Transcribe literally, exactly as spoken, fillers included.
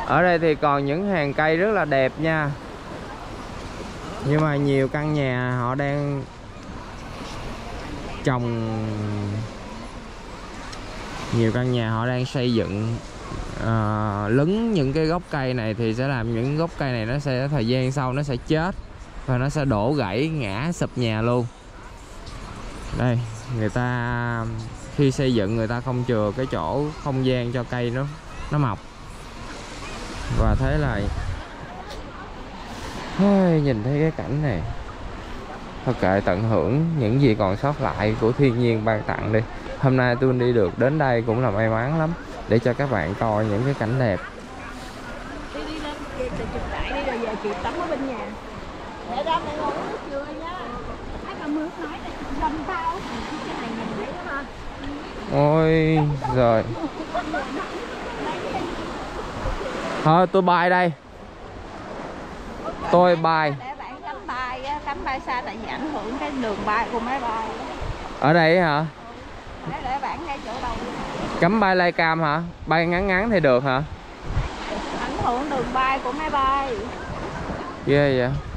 Ở đây thì còn những hàng cây rất là đẹp nha. Nhưng mà nhiều căn nhà họ đang trồng, nhiều căn nhà họ đang xây dựng à, lấn những cái gốc cây này thì sẽ làm những gốc cây này nó sẽ thời gian sau nó sẽ chết và nó sẽ đổ gãy ngã sụp nhà luôn. Đây, người ta khi xây dựng người ta không chừa cái chỗ không gian cho cây nó nó mọc. Và thế là Ôi, nhìn thấy cái cảnh này thôi kệ, tận hưởng những gì còn sót lại của thiên nhiên ban tặng đi. Hôm nay tôi đi được đến đây cũng là may mắn lắm, để cho các bạn coi những cái cảnh đẹp. Đi đi lên kìa, chụp lại đi rồi về kịp tắm ở bên nhà. Để ra mẹ ngồi uống nước dừa nha. Ai mà mướt nói này đâm tao. Cái này nhìn thấy đó ha. Ôi rồi. Thôi tôi bay đây. Tôi bay. Để bạn cắm bay á, cắm bay xa tại vì ảnh hưởng cái đường bay của máy bay. Ở đây hả? Để để bạn ngay chỗ đầu. Cắm bay Lycam hả? Bay ngắn ngắn thì được hả? Ảnh hưởng đường bay của máy bay. Ghê vậy.